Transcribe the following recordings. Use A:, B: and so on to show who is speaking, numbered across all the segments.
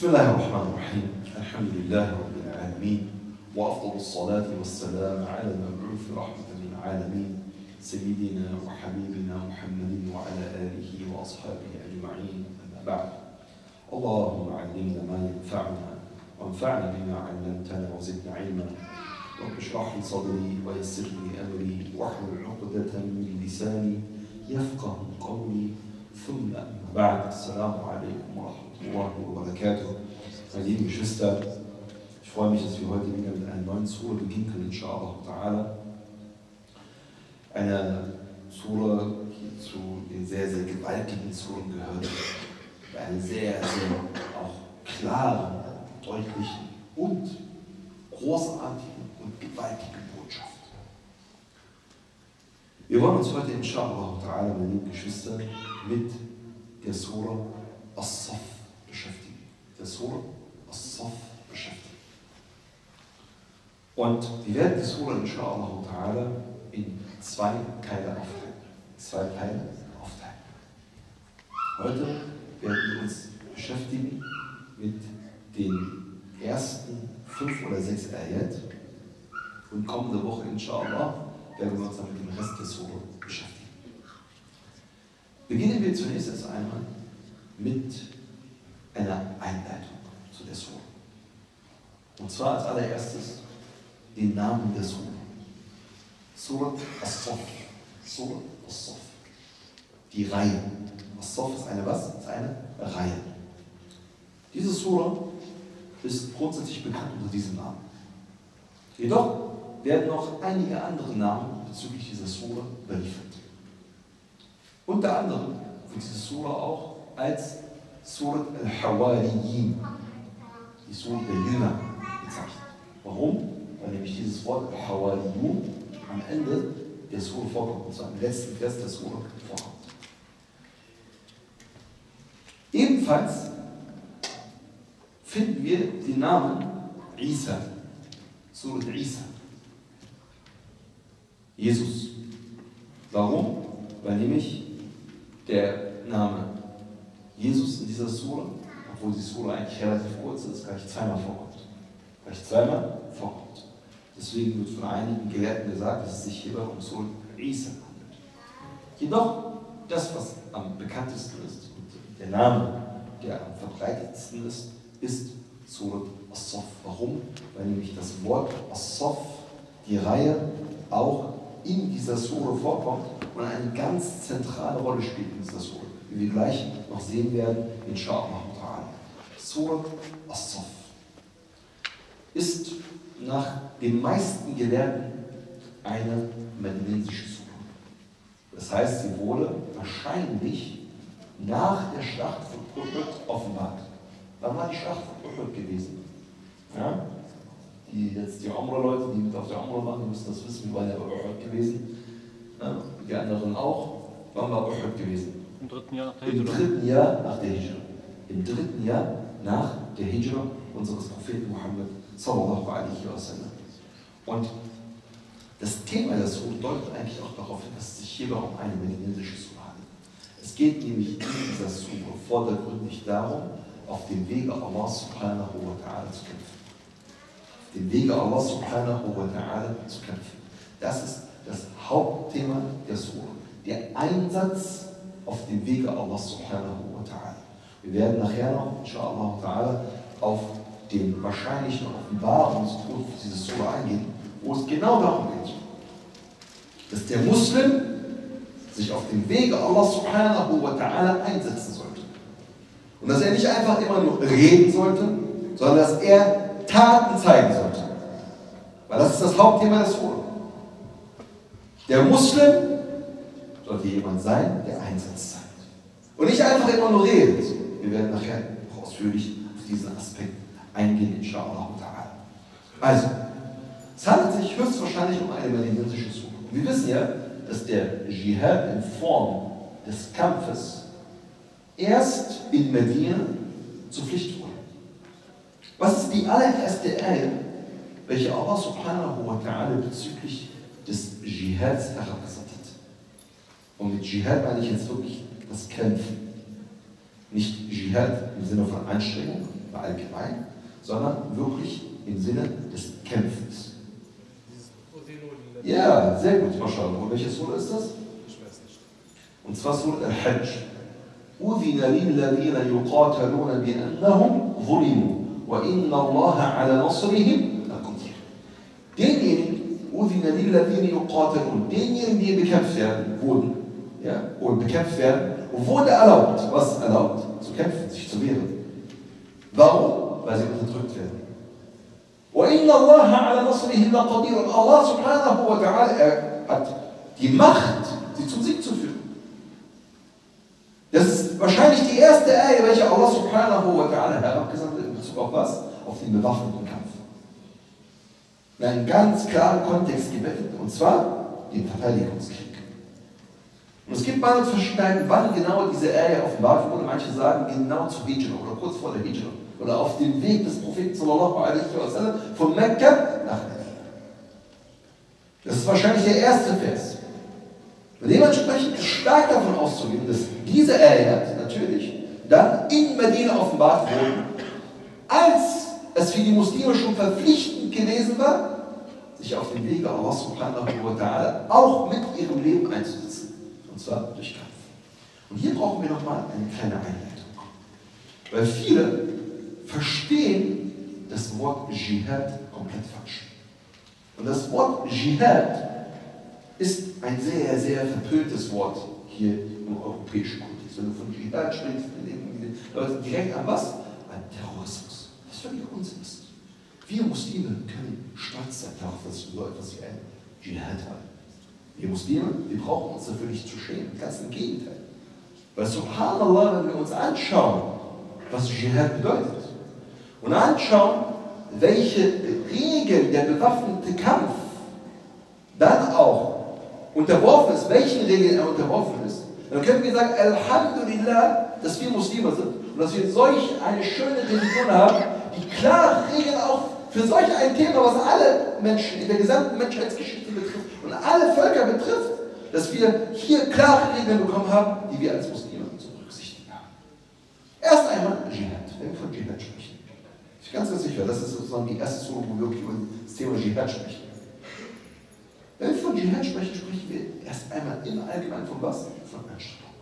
A: بسم الله الرحمن الرحيم الحمد لله رب العالمين وأفضل الصلاة والسلام على المبعوث رحمة للعالمين سيدنا وحبيبنا محمد وعلى آله وأصحابه أجمعين أما بعد اللهم علمنا ما ينفعنا وانفعنا بما علمتنا وزدنا علما رب اشرح لي صدري ويسر لي أمري واحلل عقدة من لساني يفقه قولي ثم أما بعد السلام عليكم ورحمة الله وbarakatuh. Meine lieben Geschwister, ich freue mich, dass wir heute wieder mit einer neuen Sura beginnen können, inshallah ta'ala. Eine Sura, die zu den sehr, sehr gewaltigen Suren gehört, eine sehr, sehr auch klaren, deutlichen und großartigen und gewaltigen Botschaft. Wir wollen uns heute, inshallah ta'ala, meine lieben Geschwister, mit der Sura As-Saff beschäftigen. Der Sura As-Saff beschäftigen. Und wir werden die Sura, inshallah ta'ala, in zwei Teile aufteilen. Heute werden wir uns beschäftigen mit den ersten 5 oder 6 Ayat und kommende Woche, inshallah, werden wir uns dann mit dem Rest der Sura beschäftigen. Beginnen wir zunächst erst einmal mit einer Einleitung zu der Sura. Und zwar als allererstes den Namen der Sura. Surat As-Saff. Surat As-Saff. Die Reihe. As-Saff ist eine was? Ist eine Reihe. Diese Sura ist grundsätzlich bekannt unter diesem Namen. Jedoch werden noch einige andere Namen bezüglich dieser Sura überliefert. Unter anderem wird diese Sura auch als Surat al-Hawariyin, die Sura der Jünger, bezeichnet. Warum? Weil nämlich dieses Wort al-Hawariyun am Ende der Sura vorkommt, und zwar im letzten Vers der Sura vorkommt. Ebenfalls finden wir den Namen Isa, Surat Isa, Jesus. Warum? Weil nämlich der Name Jesus in dieser Sura, obwohl die Sura eigentlich relativ kurz ist, gleich zweimal vorkommt. Deswegen wird von einigen Gelehrten gesagt, dass es sich hierbei um Surat Isa handelt. Jedoch, das, was am bekanntesten ist und der Name, der am verbreitetsten ist, ist Surat As-Saff. Warum? Weil nämlich das Wort As-Saff, die Reihe, auch in dieser Sura vorkommt und eine ganz zentrale Rolle spielt in dieser Sura, wie wir gleich noch sehen werden, inshallah ta'ala. Surat As-Saff ist nach den meisten Gelehrten eine medinensische Sura. Das heißt, sie wurde wahrscheinlich nach der Schlacht von Uhud offenbart. Wann war die Schlacht von Uhud gewesen? Ja? Die Umrah-Leute, die mit auf der Umrah waren, die müssen das wissen, wie war der bei Uhud gewesen. Ja? Die anderen auch. Wann war Uhud gewesen?
B: Im 3. Jahr nach der
A: Hijra. Im 3. Jahr nach der Hijra. Im 3. Jahr nach der Hijra unseres Propheten Muhammad sallallahu alaihi wasallam. Und das Thema der Sura deutet eigentlich auch darauf hin, dass es sich hierbei um eine medinensische Sura handelt. Es geht nämlich in dieser Sura vordergründig darum, auf dem Wege Allah subhanahu wa ta'ala zu kämpfen. Auf dem Wege Allah subhanahu wa ta'ala zu kämpfen. Das ist das Hauptthema der Sura. Der Einsatz auf dem Wege Allah subhanahu wa ta'ala. Wir werden nachher noch, inshallah ta'ala, auf den wahrscheinlichen Offenbarungsgrund für diese Sura eingehen, wo es genau darum geht, dass der Muslim sich auf dem Wege Allah subhanahu wa ta'ala einsetzen sollte. Und dass er nicht einfach immer nur reden sollte, sondern dass er Taten zeigen sollte. Weil das ist das Hauptthema der Sura. Der Muslim sollte jemand sein, der Einsatz zeigt. Und nicht einfach immer nur redet. Wir werden nachher ausführlich auf diesen Aspekt eingehen, inshallah ta'ala. Also, es handelt sich höchstwahrscheinlich um eine medinensische Sura. Wir wissen ja, dass der Dschihad in Form des Kampfes erst in Medina zur Pflicht wurde. Was ist die allererste Ayah, welche Allah subhanahu wa ta'ala bezüglich des Dschihads herabgesandt hat? Und mit Dschihad meine ich jetzt wirklich das Kämpfen. Nicht Dschihad im Sinne von Anstrengung, allgemein, sondern wirklich im Sinne des Kämpfens. Ja, sehr gut, MashaAllah. Welche Sura ist das?
B: Ich weiß nicht.
A: Und zwar Sura Al-Hajj. أذن للذين يقاتلون بأنهم ظلموا وإن الله على نصرهم لقدير. Denjenigen, أذن للذين يقاتلون, denjenigen, die bekämpft werden, wurde erlaubt. Was erlaubt? Zu kämpfen, sich zu wehren. Warum? Weil sie unterdrückt werden. وإن الله على نصرهم لقدير. Und Allah subhanahu wa ta'ala hat die Macht, sie zum Sieg zu führen. Das ist wahrscheinlich die erste Ayah, welche Allah subhanahu wa ta'ala herabgesandt hat in Bezug auf was? Auf den bewaffneten Kampf. In einen ganz klaren Kontext gebettet, und zwar den Verteidigungskrieg. Und es gibt Meinungsverschiedenheiten, wann genau diese Ayah offenbart wurde. Manche sagen genau zu Hijra oder kurz vor der Hijra oder auf dem Weg des Propheten sallallahu alaihi wasallam von Mekka nach Medina. Das ist wahrscheinlich der erste Vers. Und dementsprechend ist stark davon auszugehen, dass diese Ayat natürlich dann in Medina offenbart wurden, als es für die Muslime schon verpflichtend gewesen war, sich auf den Weg Allah subhanahu wa ta'ala auch mit ihrem Leben einzusetzen. Und zwar durch Kampf. Und hier brauchen wir nochmal eine kleine Einleitung. Weil viele verstehen das Wort Dschihad komplett falsch. Und das Wort Dschihad ist ein sehr, sehr verpöntes Wort hier im europäischen Kontext. Wenn du von Dschihad sprichst, denken die Leute direkt an was? An Terrorismus. Was völlig Unsinn ist. Wir Muslime können stolz sein darauf, dass wir so etwas wie ein Dschihad haben. Wir Muslime, wir brauchen uns dafür nicht zu schämen. Ganz im Gegenteil. Weil subhanallah, wenn wir uns anschauen, was Dschihad bedeutet und anschauen, welche Regeln der bewaffnete Kampf dann auch unterworfen ist, welchen Regeln er unterworfen ist, dann können wir sagen, Alhamdulillah, dass wir Muslime sind und dass wir solch eine schöne Religion haben, die klare Regeln auch für solch ein Thema, was alle Menschen in der gesamten Menschheitsgeschichte betrifft und alle Völker betrifft, dass wir hier klare Regeln bekommen haben, die wir als Muslime zu berücksichtigen haben. Erst einmal Dschihad, wenn wir von Dschihad sprechen. Ich bin ganz, ganz sicher, das ist sozusagen die erste Sura, wo wir wirklich über das Thema Dschihad sprechen. Wenn wir von Dschihad sprechen, sprechen wir erst einmal im Allgemeinen von was? Von Anstrengung.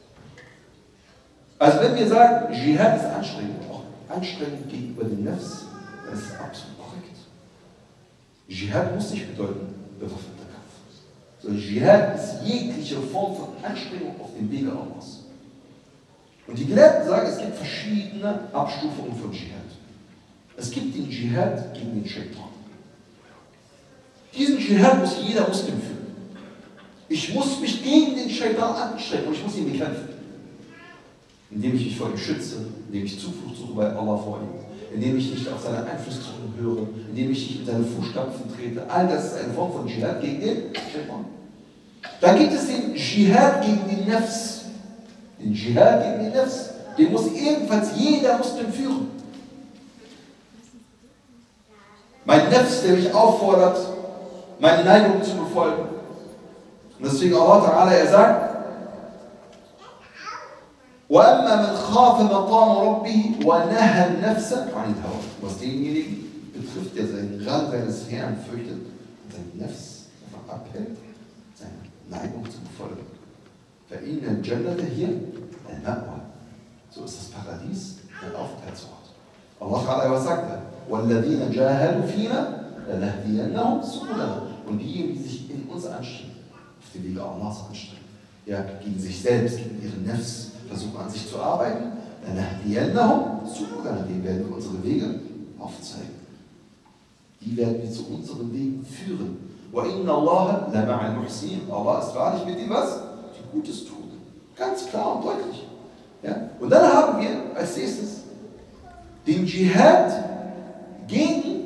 A: Also wenn wir sagen, Dschihad ist anstrengend, auch anstrengend gegenüber dem Nefs, das ist absolut korrekt. Dschihad muss nicht bedeuten, bewaffneter Kampf. Sondern Dschihad ist jegliche Form von Anstrengung auf dem Wege Allahs. Und die Gelehrten sagen, es gibt verschiedene Abstufungen von Dschihad. Es gibt den Dschihad gegen den Shaitan. Diesen Dschihad muss jeder Muslim führen. Ich muss mich gegen den Shaitan anstrengen und ich muss ihn bekämpfen. Indem ich mich vor ihm schütze, indem ich Zuflucht suche bei Allah vor ihm, indem ich nicht auf seine Einflussdrückung höre, indem ich nicht in seine Fußstapfen trete. All das ist eine Form von Dschihad gegen den Shaitan. Dann gibt es den Dschihad gegen den Nefs. Den Dschihad gegen den Nefs, den muss ebenfalls jeder Muslim führen. Mein Nefs, der mich auffordert, meine Neigung zu befolgen. Und deswegen Allah Ta'ala, er sagt, وَأَمَّا مَنْ خَافَ مَقَامَ رَبِّهِ وَنَهَى النَّفْسَ عَنِ الْهَوَى. Was denjenigen betrifft, der seinen Rang seines Herrn fürchtet und sein Nefs davon abhält, seine Neigung zu befolgen. فَإِنَّ الْجَنَّةَ هِيَ الْمَأْوَى. So ist das Paradies ein Aufenthaltsort. Allah Ta'ala, was sagt er? وَالَّذِينَ جَاهَدُوا فِينَا لَنَهْدِيَنَّهُمْ سُبُلَنَا. Und diejenigen, die sich in uns anstrengen, auf den Wege Allahs anstrengen, ja, gegen sich selbst, gegen ihren Nefs, versuchen an sich zu arbeiten, لَنَهْدِيَنَّهُمْ سُبُلَنَا. Denen werden wir unsere Wege aufzeigen. Die werden wir zu unseren Wegen führen. وَإِنَّ اللَّهَ لَمَعَ الْمُحْسِنِينَ. Allah ist wahrlich mit dem was? Die Gutes tun. Ganz klar und deutlich. Ja? Und dann haben wir als nächstes den Dschihad gegen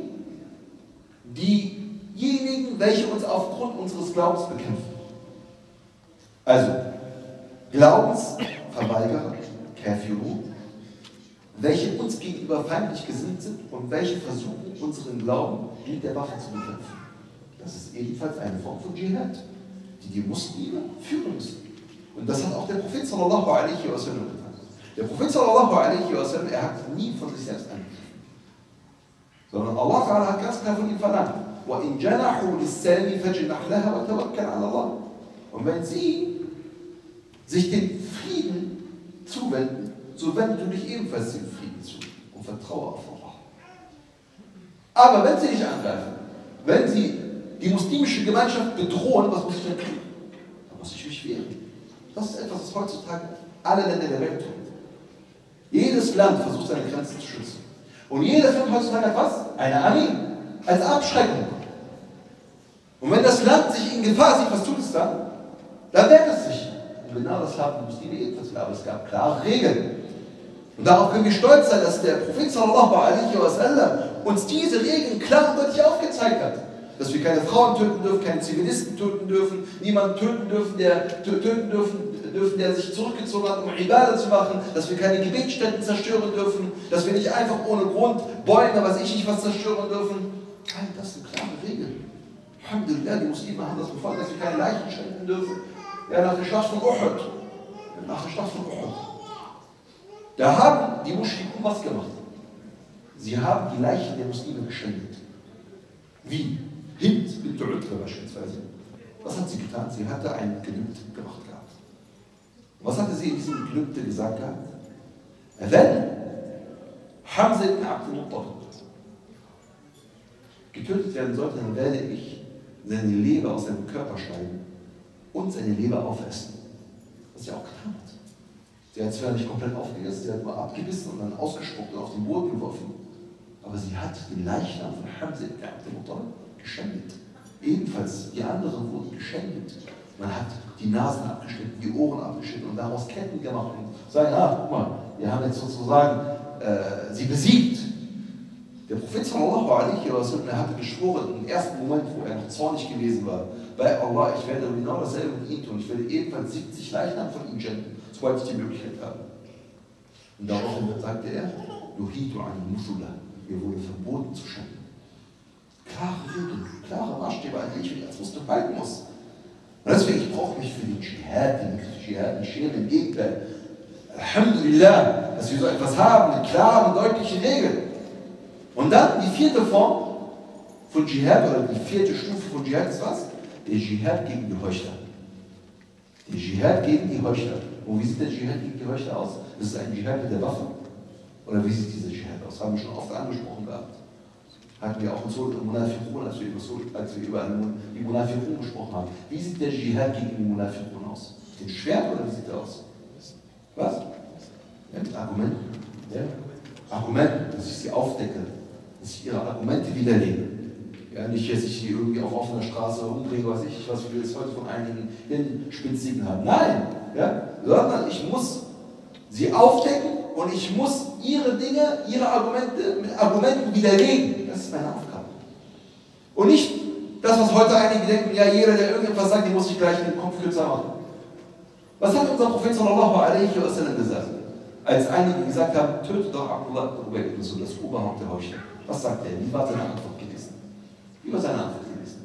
A: diejenigen, welche uns aufgrund unseres Glaubens bekämpfen. Also, Glaubensverweigerer, Kafirun, welche uns gegenüber feindlich gesinnt sind und welche versuchen, unseren Glauben mit der Waffe zu bekämpfen. Das ist ebenfalls eine Form von Dschihad, die die Muslime führen müssen. Und das hat auch der Prophet sallallahu alaihi wasallam getan. Der Prophet sallallahu alaihi wasallam, er hat nie von sich selbst angegriffen, sondern Allah Ta'ala hat ganz klar von ihm verlangt, وَإِنْ جَنَحُوا لِلسَّلْمِ فَجْنَحْ لَهَا وَتَوَكَّلْ عَلَى اللَّهِ. Und wenn sie sich dem Frieden zuwenden, so wende du dich ebenfalls dem Frieden zu und vertraue auf Allah. Aber wenn sie dich angreifen, wenn sie die muslimische Gemeinschaft bedrohen, was muss ich denn tun? Da muss ich mich wehren. Das ist etwas, was heutzutage alle Länder der Welt tun. Jedes Land versucht seine Grenzen zu schützen. Und jedes Land heutzutage hat was? Eine Armee. Als Abschreckung. Und wenn das Land sich in Gefahr sieht, was tut es dann? Dann wehrt es sich. Und genau das haben die Muslime ebenfalls. Aber es gab klare Regeln. Und darauf können wir stolz sein, dass der Prophet sallallahu alaihi wasallam uns diese Regeln klar und deutlich aufgezeigt hat. Dass wir keine Frauen töten dürfen, keine Zivilisten töten dürfen, niemanden töten dürfen, der sich zurückgezogen hat, um Ibadah zu machen, dass wir keine Gebetsstätten zerstören dürfen, dass wir nicht einfach ohne Grund Bäume, was ich nicht was zerstören dürfen. Nein, das sind klare Regeln. Alhamdulillah, die Muslime haben das befolgt, dass wir keine Leichen schänden dürfen. Ja, nach der Schlacht von Uhud. Da haben die Muschriken was gemacht. Sie haben die Leichen der Muslime geschändet. Wie? Hind bint Utba beispielsweise. Was hat sie getan? Sie hatte ein Gelübde gemacht gehabt. Was hatte sie in diesem Gelübde gesagt gehabt? Wenn Hamza ibn Abd al-Muttalib getötet werden sollte, dann werde ich seine Leber aus seinem Körper schneiden und seine Leber aufessen. Was sie auch getan hat. Sie hat zwar nicht komplett aufgegessen, sie hat nur abgebissen und dann ausgespuckt und auf den Boden geworfen. Aber sie hat den Leichnam von Hamza ibn Abd al-Muttalib geschändet. Ebenfalls, die anderen wurden geschändet. Man hat die Nasen abgeschnitten, die Ohren abgeschnitten und daraus Ketten gemacht und sagen, guck mal, wir haben jetzt sozusagen sie besiegt. Der Prophet sallallahu alaihi wasallam, er hatte geschworen, im ersten Moment, wo er noch zornig gewesen war, bei Allah, ich werde genau dasselbe mit ihm tun. Ich werde ebenfalls 70 Leichnam von ihm schenken, sobald ich die Möglichkeit habe. Und daraufhin sagte er, Nuhitu an Musula, mir wurde verboten zu schenken. Klare Regeln, klare Maßstäbe, an die ich als Muslim halten muss. Und deswegen, ich brauche mich für den Dschihad nicht schämen, im Gegenteil. Alhamdulillah, dass wir so etwas haben, mit klaren, deutlichen Regeln. Und dann die vierte Form von Dschihad, oder die vierte Stufe von Dschihad ist was? Der Dschihad gegen die Heuchler. Der Dschihad gegen die Heuchler. Und wie sieht der Dschihad gegen die Heuchler aus? Das ist ein Dschihad mit der Waffe? Oder wie sieht dieser Dschihad aus? Haben wir schon oft angesprochen gehabt. Hatten wir auch in Surah al-Munafiqun, als wir über die Munafiqun gesprochen haben. Wie sieht der Dschihad gegen die Munafiqun aus? Mit dem Schwert oder wie sieht er aus? Was? Ja, mit Argumenten. Ja? Argumenten, dass ich sie aufdecke, dass ich ihre Argumente widerlege. Ja, nicht, dass ich sie irgendwie auf offener Straße umbringe, was wir jetzt heute von einigen Hinspitzigen haben. Nein, ja? Sondern ich muss sie aufdecken und ich muss ihre Dinge, ihre Argumente mit Argumenten widerlegen. Das ist meine Aufgabe. Und nicht das, was heute einige denken, ja, jeder, der irgendetwas sagt, den muss ich gleich den Kopf kürzer machen. Was hat unser Prophet sallallahu alaihi wasallam gesagt? Als einige gesagt haben, töte doch Abdullah ibn Ubay ibn Salul, das Oberhaupt der Heuchler. Was sagt er? Wie war seine Antwort gewesen? Wie war seine Antwort gewesen?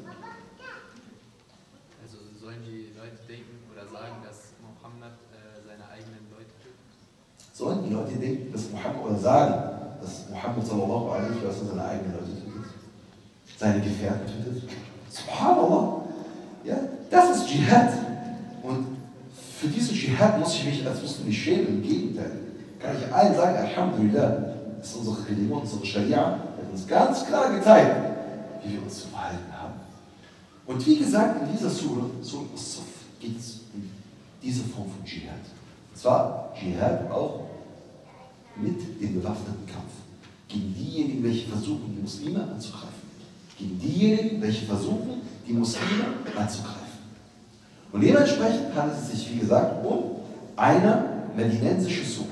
B: Also sollen die Leute denken oder sagen, dass Mohammed seine eigenen Leute tötet?
A: Sollen die Leute denken, dass Mohammed, oder sagen, dass Mohammed sallallahu alaihi wasallam seine eigenen Leute tötet? Seine Gefährten tötet? Subhanallah. Ja, das ist Dschihad. Und für diesen Dschihad muss ich mich als Muslim nicht schämen, im Gegenteil. Kann ich allen sagen, Alhamdulillah, das ist unsere Religion, unsere Scharia, hat uns ganz klar gezeigt, wie wir uns zu verhalten haben. Und wie gesagt, in dieser Surah As-Saff, geht es um diese Form von Dschihad. Und zwar Dschihad auch mit dem bewaffneten Kampf. Gegen diejenigen, welche versuchen, die Muslime anzugreifen. Gegen diejenigen, welche versuchen, die Muslime anzugreifen. Und dementsprechend handelt es sich, wie gesagt, um eine medinensische Surah.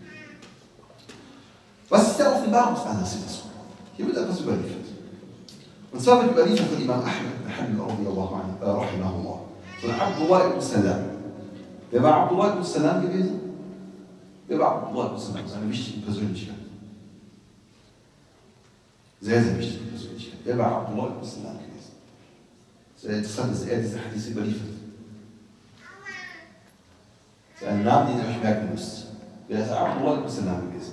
A: Was ist der Offenbarungsanlass dieser Surah? Hier wird etwas überliefert. Und zwar wird überliefert von Imam Ahmed, rahimahullah, von Abdullah ibn Salam. Wer war Abdullah ibn Salam gewesen? Wer war Abdullah ibn Salam? Das ist eine wichtige Persönlichkeit. Sehr, sehr wichtige Persönlichkeit. Wer war Abdullah ibn Salam gewesen? Sehr interessant, dass er diese Hadith überliefert. Das ist ein Name, den ihr euch merken müsst. Wer ist Abdullah ibn Salam gewesen?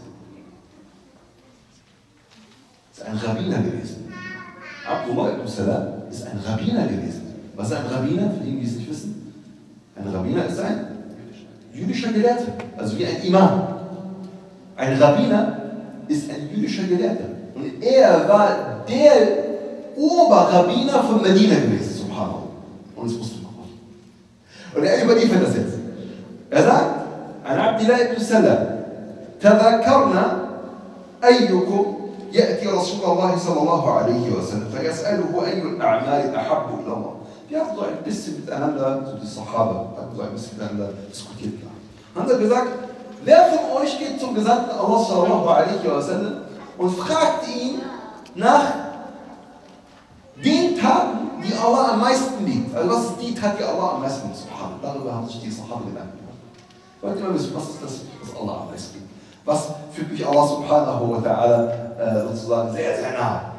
A: Ist ein Rabbiner gewesen. Abdullah ibn Salam ist ein Rabbiner gewesen. Was ist ein Rabbiner, für diejenigen, die es nicht wissen? Ein Rabbiner ist ein jüdischer Gelehrter, also wie ein Imam. Ein Rabbiner ist ein jüdischer Gelehrter. Und er war der Oberrabbiner von Medina gewesen, subhanallah. Und es musste noch machen. Und er überliefert das jetzt. Er sagt, an Abdullah ibn Salam, تذكرنا أيكم يأتي رسول الله صلى الله عليه وسلم فيسأله أي الأعمال أحب إلى الله. Wir haben so ein bisschen miteinander, so die Sahaba, haben so ein bisschen miteinander diskutiert. Haben sie gesagt, wer von euch geht zum Gesandten Allah sallallahu alaihi wasallam und fragt ihn nach den Taten, die Allah am meisten liebt. Also was ist die Tat, die Allah am meisten liebt? Subhanallah. Darüber haben sich die Sahaba Gedanken gemacht. Ich wollte immer wissen, was ist das, was Allah am meisten liebt? Was fühlt mich Allah subhanahu wa ta'ala sozusagen sehr, sehr nah?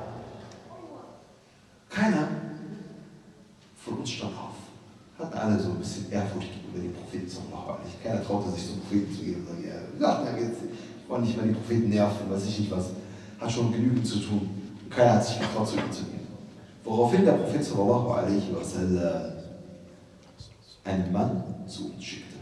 A: Keiner von uns stand auf. Hatten alle so ein bisschen Ehrfurcht gegenüber den Propheten sallallahu alaihi wasallam. Keiner traute sich zum Propheten zu gehen und sagen, ja, ich wollte nicht mehr die Propheten nerven, weiß ich nicht was. Hat schon genügend zu tun. Und keiner hat sich getraut, zu ihm zu gehen. Woraufhin der Prophet sallallahu alaihi wasallam einen Mann zu uns schickte,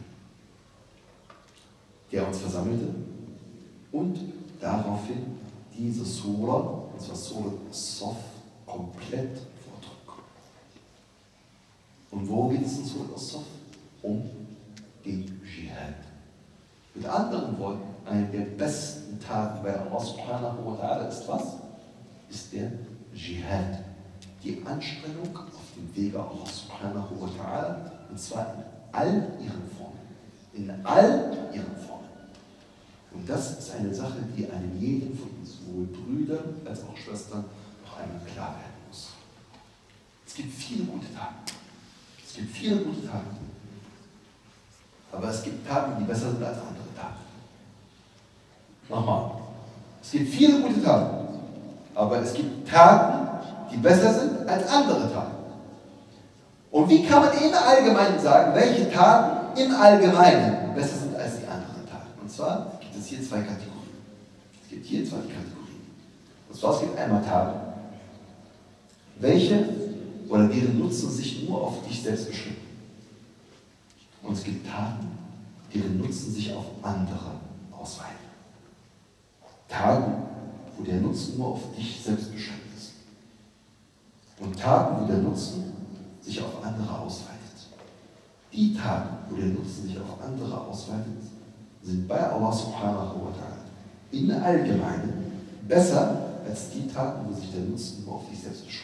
A: der uns versammelte und daraufhin diese Sura, und zwar Sura As-Saff, komplett vortrug. Und worum geht es in Sura As-Saff? Um den Dschihad. Mit anderen Worten, eine der besten Taten bei Allah subhanahu wa ta'ala ist was? Ist der Dschihad. Die Anstrengung auf dem Wege Allah subhanahu wa ta'ala, und zwar in all ihren Formen. In all ihren Formen. Und das ist eine Sache, die einem jeden von uns, sowohl Brüdern als auch Schwestern, noch einmal klar werden muss. Es gibt viele gute Taten. Es gibt viele gute Taten. Aber es gibt Taten, die besser sind als andere Taten. Nochmal. Es gibt viele gute Taten. Aber es gibt Taten, die besser sind als andere Taten. Und wie kann man im Allgemeinen sagen, welche Taten im Allgemeinen besser sind als die anderen Taten? Und zwar gibt es hier zwei Kategorien. Es gibt hier zwei Kategorien. Und zwar es gibt einmal Taten, welche oder deren Nutzen sich nur auf dich selbst beschränkt. Und es gibt Taten, deren Nutzen sich auf andere ausweiten. Taten, wo der Nutzen nur auf dich selbst beschränkt ist. Und Taten, wo der Nutzen sich auf andere ausweitet. Die Taten, wo der Nutzen sich auf andere ausweitet, sind bei Allah subhanahu wa ta'ala im Allgemeinen besser als die Taten, wo sich der Nutzen nur auf dich selbst beschränkt.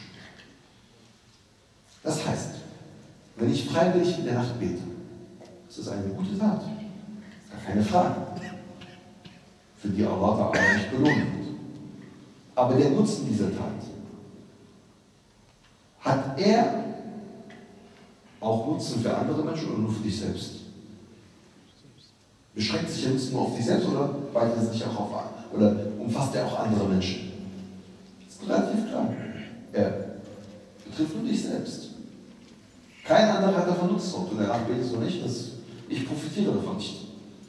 A: Das heißt, wenn ich freiwillig in der Nacht bete, das ist eine gute Tat, gar keine Frage, für die Allah ta'ala nicht belohnt wird. Aber der Nutzen dieser Tat, hat er auch Nutzen für andere Menschen oder nur für dich selbst? Beschränkt sich der Nutzen nur auf dich selbst oder weitet er sich auch auf oder umfasst er auch andere Menschen? Das ist relativ klar. Er betrifft nur dich selbst. Kein anderer hat davon Nutzen, ob du danach betest oder nicht. Ich profitiere davon nicht.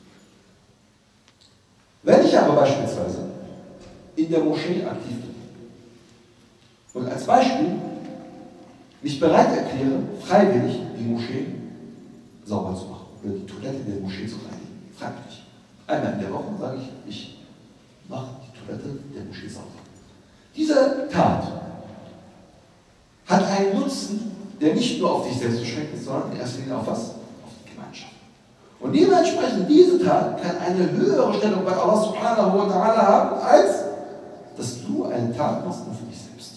A: Wenn ich aber beispielsweise in der Moschee aktiv bin und als Beispiel mich bereit erkläre, freiwillig die Moschee sauber zu machen oder die Toilette der Moschee zu reinigen. Freiwillig. Einmal in der Woche sage ich mache die Toilette der Moschee sauber. Diese Tat hat einen Nutzen, der nicht nur auf dich selbst beschränkt ist, sondern in erster Linie auf was? Auf die Gemeinschaft. Und dementsprechend, diese Tat kann eine höhere Stellung bei Allah subhanahu wa ta'ala haben, als dass du eine Tat machst nur für dich selbst.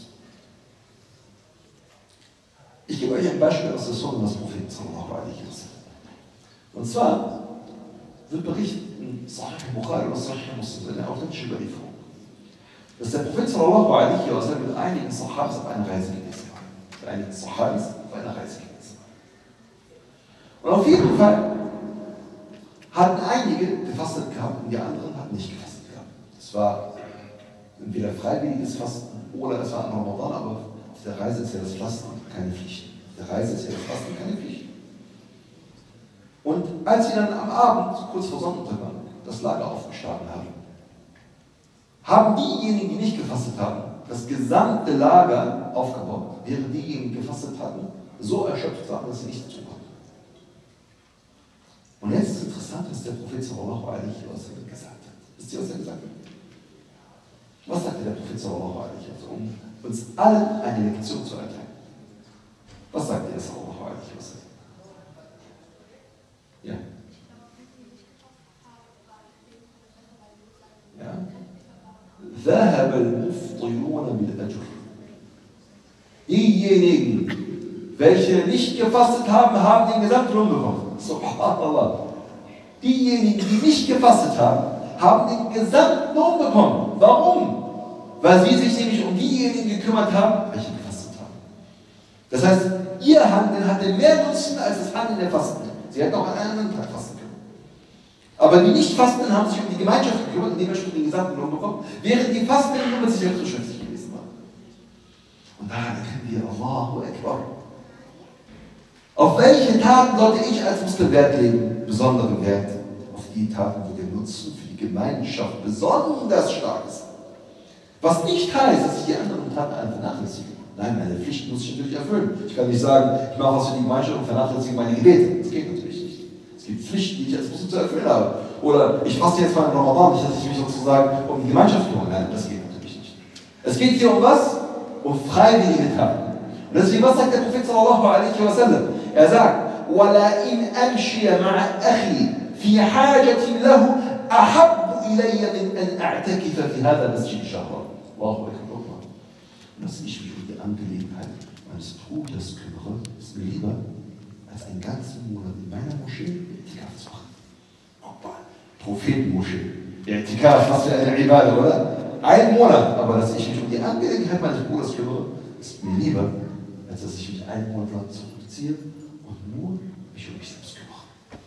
A: Ich gebe euch ein Beispiel aus der Sunna des Propheten sallallahu alaihi wasallam. Und zwar wird berichtet in Sahih Bukhari und Sahih Muslim, eine authentische Überlieferung, dass der Prophet sallallahu alaihi wasallam mit einigen Sahabis auf einer Reise gewesen war. Mit einigen Sahabis auf einer Reise gewesen war. Und auf jeden Fall hatten einige gefastet gehabt und die anderen hatten nicht gefastet gehabt. Das war entweder freiwilliges Fasten oder es war in Ramadan, aber auf der Reise ist ja das Fasten keine Pflicht. Auf der Reise ist ja das Fasten keine Pflicht. Und als sie dann am Abend, kurz vor Sonnenuntergang, das Lager aufgeschlagen haben, haben diejenigen, die nicht gefastet haben, das gesamte Lager aufgebaut, während diejenigen, die gefastet hatten, so erschöpft waren, dass sie nicht dazu konnten. Und jetzt ist interessant, was der Prophet sallallahu alaihi wasallam gesagt hat. Wisst ihr, was er gesagt hat? Was sagte der Prophet sallallahu alaihi wasallam, um uns allen eine Lektion zu erteilen? Was sagt er sallallahu alaihi wasallam? Ja. Ja. ذهب المفطرون بالأجر. Diejenigen, welche nicht gefastet haben, haben den Gesamtlohn bekommen. Subhanallah. Diejenigen, die nicht gefastet haben, haben den Gesamtlohn bekommen. Warum? Weil sie sich nämlich um diejenigen gekümmert haben, welche gefastet haben. Das heißt, ihr Handeln hatte mehr Nutzen als das Handeln der Fasten. Sie hätten auch an einem anderen Tag fasten können. Aber die Nicht-Fastenden haben sich um die Gemeinschaft gekümmert und dementsprechend den gesamten Lohn bekommen, während die Fastenden nur mit sich selbst beschäftigt gewesen waren. Und daran erkennen wir Allahu Akbar. Auf welche Taten sollte ich als Muslim Wert legen? Besonderen Wert. Auf die Taten, wo der Nutzen für die Gemeinschaft besonders stark ist. Was nicht heißt, dass ich die anderen Taten alle vernachlässige. Nein, meine Pflicht muss ich natürlich erfüllen. Ich kann nicht sagen, ich mache was für die Gemeinschaft und vernachlässige meine Gebete. Das geht natürlich nicht. Es gibt Pflichten, die ich als Muslim zu erfüllen habe. Oder ich faste jetzt mal in Ramadan, nicht, dass ich mich sozusagen um die Gemeinschaft kümmere. Nein, das geht natürlich nicht. Es geht hier um was? Um freiwillige Taten. Und deswegen, was sagt der Prophet sallallahu alaihi wasallam? Er sagt, وَلَئِنْ أَمْشِيَ مَعَ أَخِي فِي حَاجَةٍ لَهُ أَحَبُّ إِلَيَّ مِنْ أَنْ أَعْتَكِفَ فِي هَذَا الْمَسْجِدِ شَهْرًا. Allahu Akbar. Und dass ich mich um die Angelegenheit meines Bruders kümmere, ist mir lieber, als einen ganzen Monat in meiner Moschee I'tikaf zu machen. Prophetenmoschee. I'tikaf, was für eine Ibadah, oder? Ein Monat, aber dass ich mich um die Angelegenheit meines Bruders kümmere, ist mir lieber, als dass ich mich einen Monat lang zurückziehe und nur mich um mich selbst kümmere.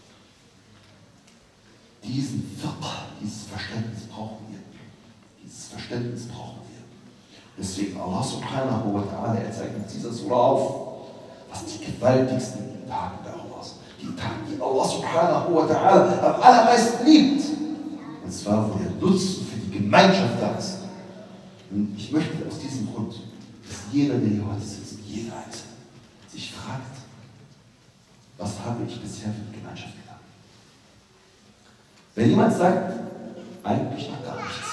A: Diesen Fiqh, dieses Verständnis brauchen wir. Dieses Verständnis brauchen wir. Deswegen Allah subhanahu wa ta'ala, er zeigt uns dieser Surah auf, was die gewaltigsten Taten bei Allah sind. Die Taten, die Allah subhanahu wa ta'ala am allermeisten liebt. Und zwar, wo der Nutzen für die Gemeinschaft da ist. Und ich möchte aus diesem Grund, dass jeder, der hier heute sitzt, jeder Einzelne, sich fragt, was habe ich bisher für die Gemeinschaft getan? Wenn jemand sagt, eigentlich noch gar nichts,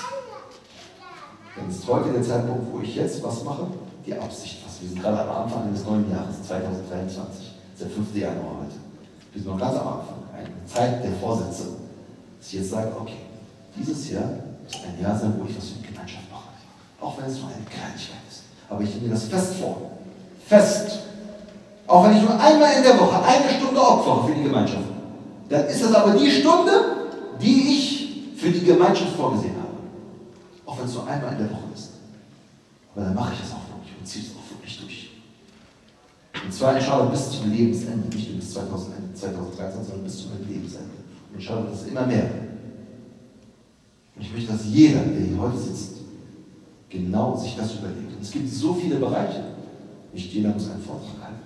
A: dann ist heute der Zeitpunkt, wo ich jetzt was mache, die Absicht was. Wir sind gerade am Anfang des neuen Jahres, 2023, das ist der 5. Januar heute. Wir sind noch ganz am Anfang, eine Zeit der Vorsätze, dass ich jetzt sage, okay, dieses Jahr muss ein Jahr sein, wo ich was für die Gemeinschaft mache. Auch wenn es nur eine Kleinigkeit ist. Aber ich nehme mir das fest vor. Fest. Auch wenn ich nur einmal in der Woche eine Stunde opfere für die Gemeinschaft, dann ist das aber die Stunde, die ich für die Gemeinschaft vorgesehen habe. Auch wenn es nur einmal in der Woche ist. Aber dann mache ich das auch wirklich und ziehe es auch wirklich durch. Und zwar, ich schaue bis zum Lebensende, nicht nur bis 2013, sondern bis zum Lebensende. Und ich schaue, das ist immer mehr. Und ich möchte, dass jeder, der hier heute sitzt, genau sich das überlegt. Und es gibt so viele Bereiche. Nicht jeder muss einen Vortrag halten.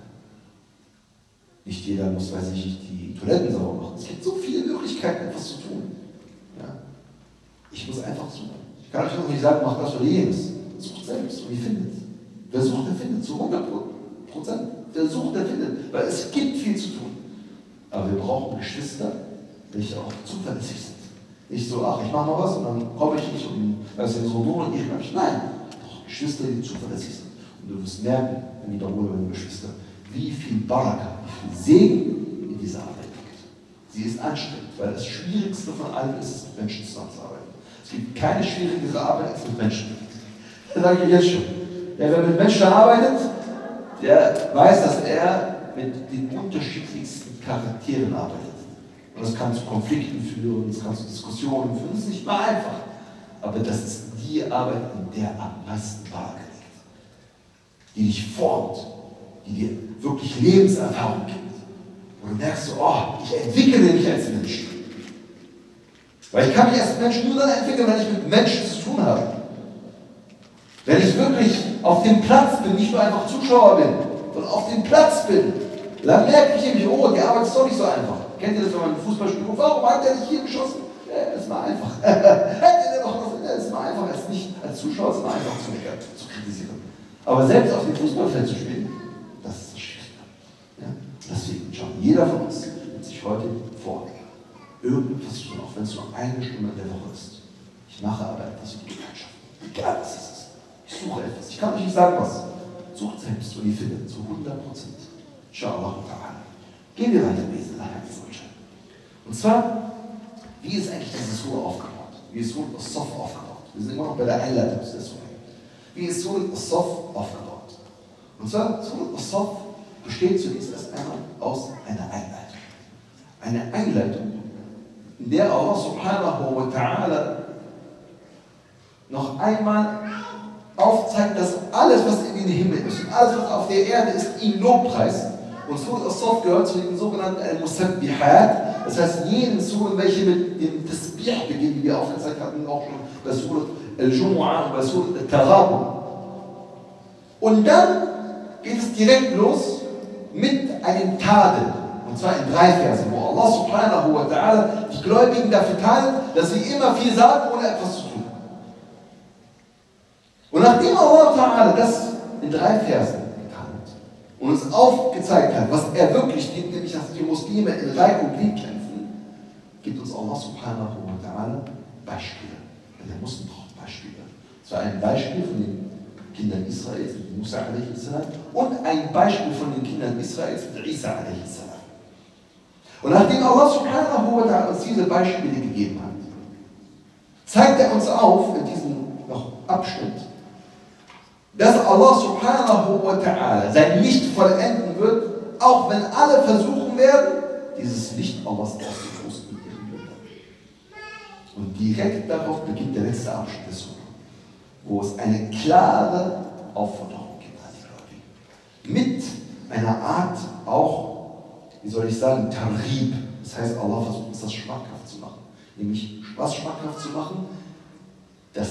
A: Nicht jeder muss, weiß ich nicht, die Toiletten sauber machen. Es gibt so viele Möglichkeiten, etwas zu tun. Ja? Ich muss einfach suchen. Ich kann euch auch nicht sagen, mach das oder jenes. Sucht selbst und ihr findet. Wer sucht, der findet. Zu 100%. Wer sucht, der findet. Weil es gibt viel zu tun. Aber wir brauchen Geschwister, welche auch zuverlässig sind. Nicht so, ach, ich mache mal was und dann komme ich nicht und das ist ja so nur und ich mache. Nein, doch Geschwister, die zuverlässig sind. Und du wirst merken, wenn ich wiederhole, meine Geschwister, wie viel Baraka, wie viel Segen in dieser Arbeit liegt. Sie ist anstrengend, weil das Schwierigste von allem ist es, mit Menschen zusammenzuarbeiten. Es gibt keine schwierigere Arbeit als mit Menschen. Das sage ich euch jetzt schon. Wer mit Menschen arbeitet, der weiß, dass er mit den unterschiedlichsten Charakteren arbeitet. Und das kann zu Konflikten führen, das kann zu Diskussionen führen, das ist nicht mal einfach. Aber das ist die Arbeit, in der am meisten Baraka liegt. Die dich formt, die dir wirklich Lebenserfahrung gibt. Wo du merkst, oh, ich entwickle mich als Mensch. Weil ich kann mich als Mensch nur dann entwickeln, wenn ich mit Menschen zu tun habe. Wenn ich wirklich auf dem Platz bin, nicht nur einfach Zuschauer bin, sondern auf dem Platz bin, dann merke ich nämlich, oh, die Arbeit ist doch nicht so einfach. Kennt ihr das, wenn man ein Fußballspiel guckt? Warum hat der nicht hier geschossen? Es ist mal einfach. Es ist mal einfach, als nicht als Zuschauer, es ist mal einfach zu meckern, zu kritisieren. Aber selbst auf dem Fußballfeld zu spielen, das ist das Schwierige. Ja? Deswegen schaut jeder von uns nimmt sich heute vor, irgendwas zu tun, auch wenn es nur eine Stunde in der Woche ist. Ich mache aber etwas für die Gemeinschaft. Egal was es ist. Ich suche etwas. Ich kann euch nicht sagen, was. Sucht selbst und ihr findet zu 100%. Inshallah ta'ala. Gehen wir weiter, und zwar, wie ist eigentlich diese Surah aufgebaut? Wie ist Surah As-Saff aufgebaut? Wir sind immer noch bei der Einleitung der Surah. Wie ist Surah As-Saff aufgebaut? Und zwar, Surah As-Saff besteht zunächst erst einmal aus einer Einleitung. Eine Einleitung, in der Allah subhanahu wa ta'ala noch einmal aufzeigt, dass alles, was in den Himmel ist und alles, was auf der Erde ist, ihm Lobpreist. Und Surah As-Saff gehört zu den sogenannten Al-Musabbihat, das heißt jenen Surah, welche mit dem Tasbih beginnen, wie wir aufgezeigt hatten, auch schon bei Surah Al-Jumu'ah und bei Surah Al-Taghabun. Und dann geht es direkt los mit einem Tadel, und zwar in 3 Versen, wo Allah subhanahu wa ta'ala die Gläubigen dafür tadelt, dass sie immer viel sagen, ohne etwas zu tun. Und nachdem Allah ta'ala das in 3 Versen und uns aufgezeigt hat, was er wirklich gibt, nämlich dass die Muslime in Reih und Glied kämpfen, gibt uns Allah subhanahu wa ta'ala Beispiele. Denn der Muslim braucht Beispiele. Es war ein Beispiel von den Kindern Israels mit Musa a.s. und ein Beispiel von den Kindern Israels mit Isa a.s. Und nachdem Allah subhanahu wa ta'ala uns diese Beispiele gegeben hat, zeigt er uns auf in diesem noch Abschnitt, dass Allah subhanahu wa ta'ala sein Licht vollenden wird, auch wenn alle versuchen werden, dieses Licht Allahs auszufußen mit ihren Bildern. Und direkt darauf beginnt der letzte Abschnitt des Surah, wo es eine klare Aufforderung gibt an die Gläubigen. Mit einer Art auch, wie soll ich sagen, Targhib. Das heißt, Allah versucht uns das schmackhaft zu machen. Nämlich, was schmackhaft zu machen? Das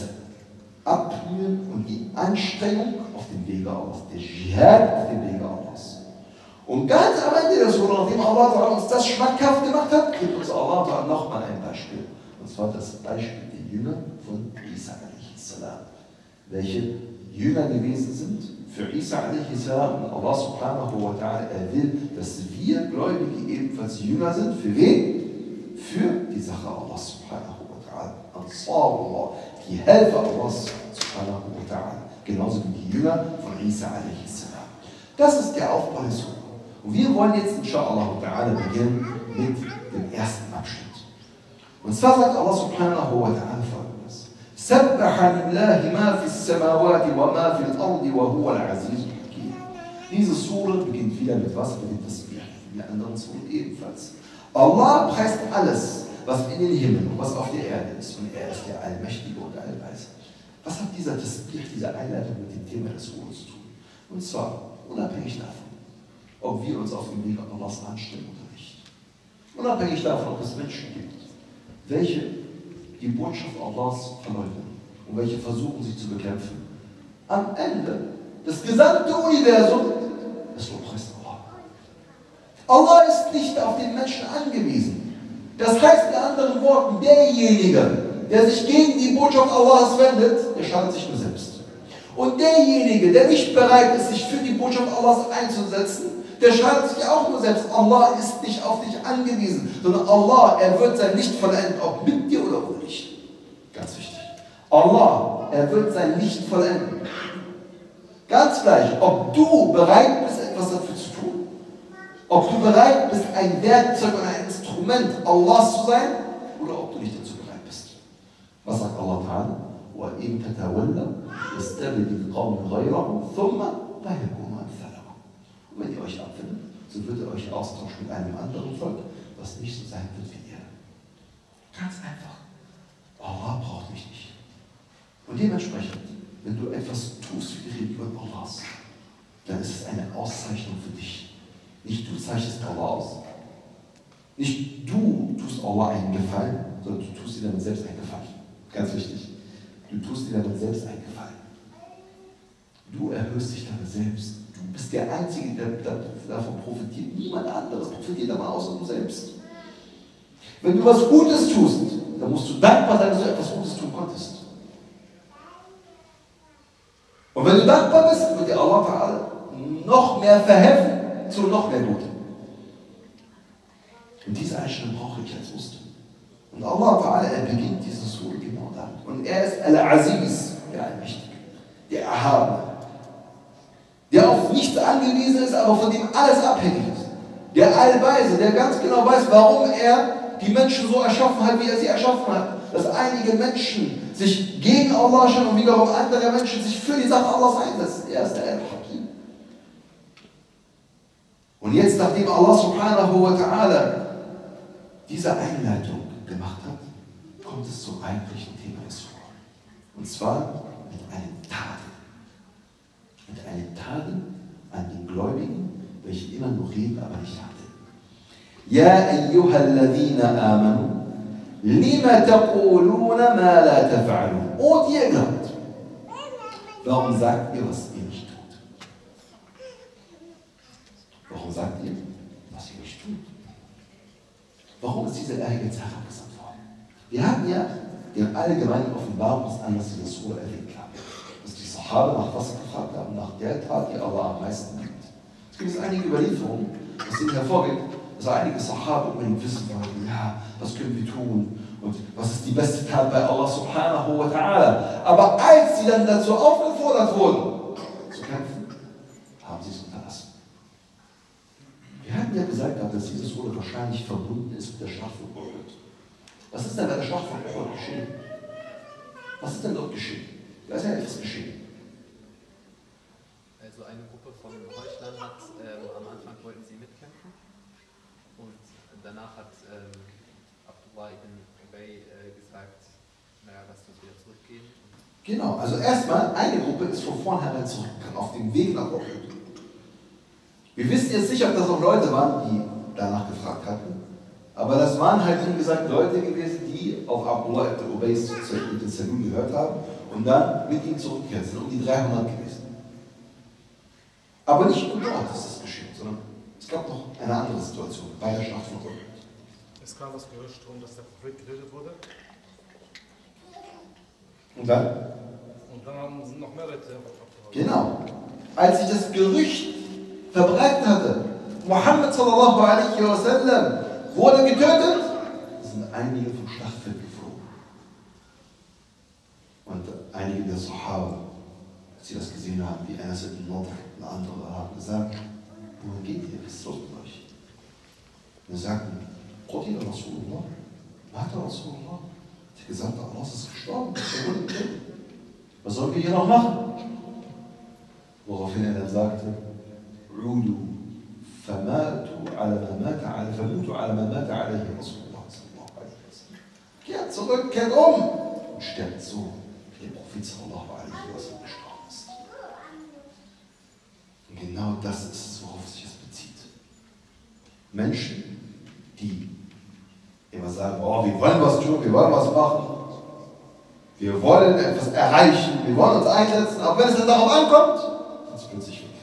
A: Abmühen und die Anstrengung auf dem Wege Allahs, der Dschihad auf dem Wege Allahs. Und ganz am Ende des Surah, nachdem Allah uns das schmackhaft gemacht hat, gibt uns Allah nochmal ein Beispiel. Und zwar das Beispiel der Jünger von Isa a.s., welche Jünger gewesen sind für Isa a.s. und Allah subhanahu wa ta'ala, er will, dass wir Gläubige ebenfalls Jünger sind. Für wen? Für die Sache Allah subhanahu wa ta'ala. Ansarullah, die Helfer Allahs subhanahu wa ta'ala, genauso wie die Jünger von Isa a.s. Das ist der Aufbau des Surah. Und wir wollen jetzt inshallah ta'ala beginnen mit dem ersten Abschnitt. Und zwar sagt Allah subhanahu wa ta'ala folgendes: Sabbaha lillahi ma fi s-samawati wa ma fi al-ardi wa huwa al-aziz al-hakim. Diese Surah beginnt wieder mit was? Mit dem Tasbih. In der anderen Surah ebenfalls. Allah preist alles, was in den Himmel und was auf der Erde ist. Und er ist der Allmächtige und Allweise. Was hat dieser Tasbih, diese Einleitung mit dem Thema des Surahs zu tun? Und zwar unabhängig davon, ob wir uns auf dem Weg Allahs anstellen oder nicht. Unabhängig davon, ob es Menschen gibt, welche die Botschaft Allahs verleugnen und welche versuchen, sie zu bekämpfen. Am Ende des gesamten Universums ist lobpreist Allah. Allah ist nicht auf den Menschen angewiesen. Das heißt in anderen Worten, derjenige, der sich gegen die Botschaft Allahs wendet, der schadet sich nur selbst. Und derjenige, der nicht bereit ist, sich für die Botschaft Allahs einzusetzen, der schadet sich auch nur selbst. Allah ist nicht auf dich angewiesen, sondern Allah, er wird sein Licht vollenden, ob mit dir oder ohne dich. Ganz wichtig. Allah, er wird sein Licht vollenden. Ganz gleich, ob du bereit bist, etwas dafür zu tun, ob du bereit bist, ein Werkzeug oder ein Instrument Allahs zu sein, oder ob du nicht dazu bereit bist. Was sagt Allah Ta'ala? وَإِن تَتَوَلَّوْا يَسْتَبْدِلْ قَوْمًا غَيْرَكُمْ ثُمَّ لَا يَكُونُوا أَمْثَالَكُمْ. Und wenn ihr euch abfindet, so wird er euch austauschen mit einem anderen Volk, was nicht so sein wird wie ihr. Ganz einfach. Allah braucht mich nicht. Und dementsprechend, wenn du etwas tust für die Religion Allahs, dann ist es eine Auszeichnung für dich. Nicht du zeichnest Allah aus. Nicht du tust Allah einen Gefallen, sondern du tust dir damit selbst einen Gefallen. Ganz wichtig. Du tust dir damit selbst einen Gefallen. Du erhöhst dich damit selbst. Du bist der Einzige, der davon profitiert. Niemand anderes profitiert davon außer du selbst. Wenn du was Gutes tust, dann musst du dankbar sein, dass du etwas Gutes tun konntest. Und wenn du dankbar bist, wird dir Allah Ta'ala noch mehr verhelfen zu noch mehr Gutem. Und diese Einstellung brauche ich als Muslim. Und Allah Ta'ala, er beginnt diese Surah genau damit. Und er ist Al-Aziz, der Allmächtige, der Erhabene, der auf nichts angewiesen ist, aber von dem alles abhängig ist. Der Allweise, der ganz genau weiß, warum er die Menschen so erschaffen hat, wie er sie erschaffen hat. Dass einige Menschen sich gegen Allah stellen und wiederum andere Menschen sich für die Sache Allahs einsetzen. Er ist der Al-Hakim. Und jetzt, nachdem Allah subhanahu wa ta'ala diese Einleitung gemacht hat, kommt es zum eigentlichen Thema des Surah. Und zwar mit einem Tadel. Mit einem Tadel an den Gläubigen, welche immer nur reden, aber nicht handeln. Ya ayyuhalladhina amanu, lima taquluna ma la taf'alun. Und ihr glaubt, warum sagt ihr, was ihr nicht tut? Warum sagt ihr, was ihr nicht tut? Warum ist diese Ayah jetzt herabgesandt worden? Wir haben ja den allgemeinen Offenbarungsanlass dieser Surah erwähnt gehabt, dass die Sahaba nach was gefragt haben, nach der Tat, die Allah am meisten liebt. Es gibt einige Überlieferungen, aus denen hervorgeht, dass einige Sahaba unbedingt wissen wollten, ja, was können wir tun und was ist die beste Tat bei Allah subhanahu wa ta'ala. Aber als sie dann dazu aufgefordert wurden, zu kämpfen, haben sie es unterlassen. Wir hatten ja gesagt, dass diese Surah wahrscheinlich verbunden ist mit der Schlacht von Uhud. Was ist denn bei der Schlacht von Uhud geschehen? Was ist denn dort geschehen? Da ist ja etwas geschehen.
B: Also eine Gruppe von Heuchlern hat am Anfang wollten sie mitkämpfen und danach hat Abdullah ibn Ubay gesagt, naja, lasst uns wieder zurückgehen.
A: Genau, also erstmal, eine Gruppe ist von vornherein zurückgegangen, auf dem Weg nach Uhud. Wir wissen jetzt nicht, ob das auch Leute waren, die danach gefragt hatten, aber das waren halt, wie gesagt, Leute gewesen, die auf Abdullah ibn Ubays Salul gehört haben und dann mit ihm zurückgekehrt sind, um die 300 gewesen. Aber nicht nur dort ist das geschehen, sondern es gab noch eine andere Situation bei der Schlacht von Uhud.
C: Es kam das Gerücht rum, dass der Prophet getötet wurde.
A: Und dann?
C: Und dann sind noch mehr Leute abgehauen.
A: Genau. Als sich das Gerücht verbreitet hatte, Muhammad sallallahu alaihi wasallam wurde getötet, sind einige vom Schlachtfeld geflogen. Und einige der Sahaba, als sie das gesehen haben, wie Anas ibn Nadr und andere, haben gesagt, wohin geht ihr? Was ist los mit euch? Und sie sagten, Qutila Rasulullah, Mata Rasulullah. Sie hat gesagt, Allah ist gestorben, er wurde getötet. Was sollen wir hier noch machen? Woraufhin er dann sagte, Udu, فموتوا على ما مات عليه رسول الله صلى الله عليه وسلم. Kehrt zurück, kehrt und stirbt so, wie der Prophet sallallahu alaihi wasallam gestorben ist. Und genau das ist es, worauf sich es bezieht. Menschen, die immer sagen, oh, wir wollen was tun, wir wollen was machen, wir wollen etwas erreichen, wir wollen uns einsetzen, aber wenn es dann darauf ankommt, dann ist es plötzlich weg.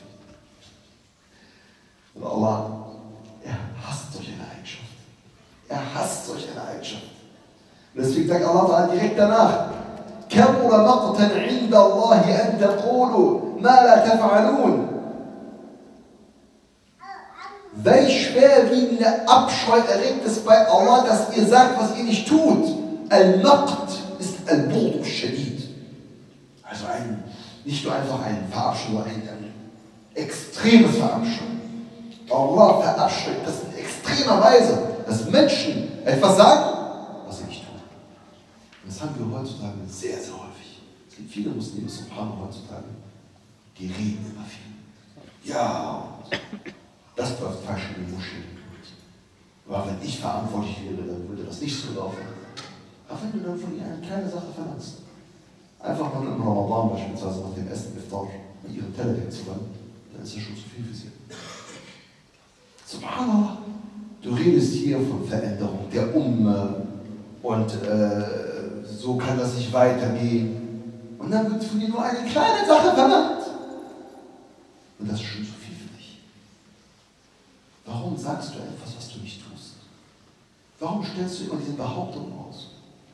A: Und Allah, er hasst solch eine Eigenschaft. Er hasst solch eine Eigenschaft. Und deswegen sagt Allah direkt danach, كَبُرَ مَقْتًا عِنْدَ اللَّهِ أَن تَقُولُوا مَا لَا تَفْعَلُونَ. Welch schwerwiegende Abscheu erregt es bei Allah, dass ihr sagt, was ihr nicht tut. Al-Naqt ist Al-Bughd Shadid. Also nicht nur einfach ein Verabscheuen, sondern ein extremes Verabscheuen. Allah verabscheut das in extremer Weise, dass Menschen etwas sagen, was sie nicht tun. Und das haben wir heutzutage sehr, sehr häufig. Es gibt viele Muslime, Subhanallah, heutzutage, die reden immer viel. Ja, das läuft falsch in die Moschee. Aber wenn ich verantwortlich wäre, dann würde das nicht so laufen. Aber wenn du dann von ihr eine kleine Sache verlangst, einfach mal im Ramadan beispielsweise nach dem Essen Iftar mit ihrem Teller wegzuräumen, dann ist das schon zu viel für sie. Subhanallah, du redest hier von Veränderung der und so kann das nicht weitergehen. Und dann wird von dir nur eine kleine Sache verlangt. Und das ist schon zu viel für dich. Warum sagst du etwas, was du nicht tust? Warum stellst du immer diese Behauptung aus?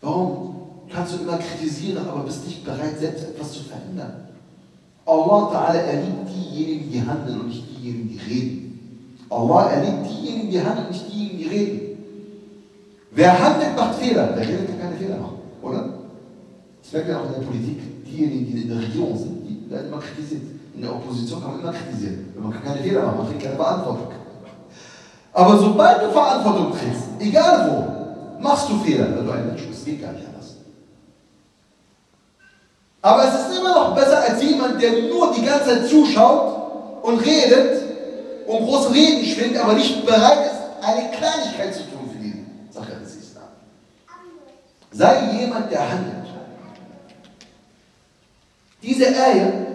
A: Warum kannst du immer kritisieren, aber bist nicht bereit, selbst etwas zu verändern? Allah Ta'ala, er liebt diejenigen, die handeln und nicht diejenigen, die reden. Allah, er liebt diejenigen, die handeln und nicht diejenigen, die reden. Wer handelt, macht Fehler. Wer redet, kann keine Fehler machen, oder? Das merkt man auch in der Politik. Diejenigen, die in der Regierung sind, die werden immer kritisiert. In der Opposition kann man immer kritisieren. Man kann keine Fehler machen, man trägt keine Verantwortung. Aber sobald du Verantwortung trägst, egal wo, machst du Fehler, weil du ein Mensch bist. Es geht gar nicht anders. Aber es ist immer noch besser als jemand, der nur die ganze Zeit zuschaut und redet und große Reden schwingt, aber nicht bereit ist, eine Kleinigkeit zu tun für die Sache des Islam. Sei jemand, der handelt. Diese Ayah,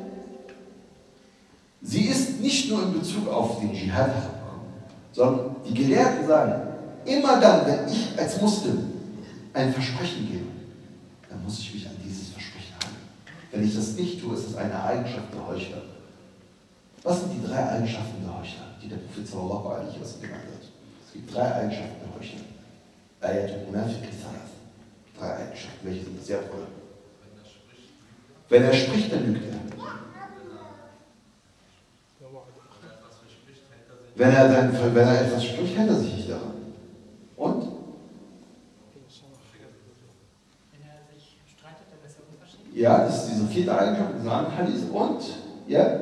A: sie ist nicht nur in Bezug auf den Dschihad, sondern die Gelehrten sagen, immer dann, wenn ich als Muslim ein Versprechen gebe, dann muss ich mich an dieses Versprechen halten. Wenn ich das nicht tue, ist es eine Eigenschaft der Heuchler. Was sind die 3 Eigenschaften der Heuchler, die der Prophet sallallahu alaihi wasallam genannt hat? Es gibt 3 Eigenschaften der Heuchler. Ayatul Munafiq Thalath. 3 Eigenschaften. Welche sind das? Ja, Bruder. Wenn er spricht, dann lügt er. Wenn er etwas spricht, hält er sich nicht daran. Und?
D: Wenn er sich streitet, dann ist er unverschämt.
A: Ja, das ist diese 4. Eigenschaft, diese anderen Hadith. Und? Ja?